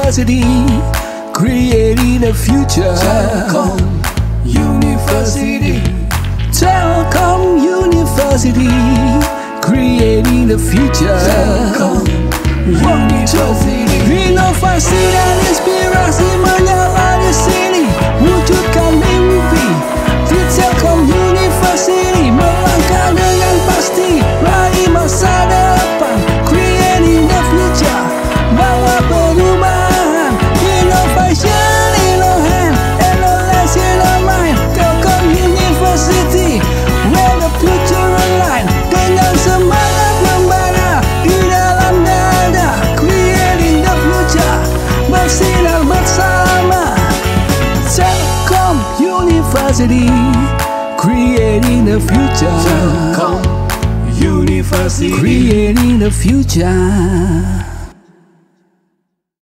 University, creating the future. Telkom University, Telkom University, creating the future. Telkom University, inovasi dan inspirasi menyala di sini, wujudkan mimpi di Telkom University, melangkah dengan pasti, raih masa depan, creating the future, bawa perubahan, innovation in our hand, and knowledge in our mind. Telkom University, where the future align, dengan semangat membara di dalam dada, creating the future, bersinar bersama. Telkom University, creating the future. Telkom University, creating the future.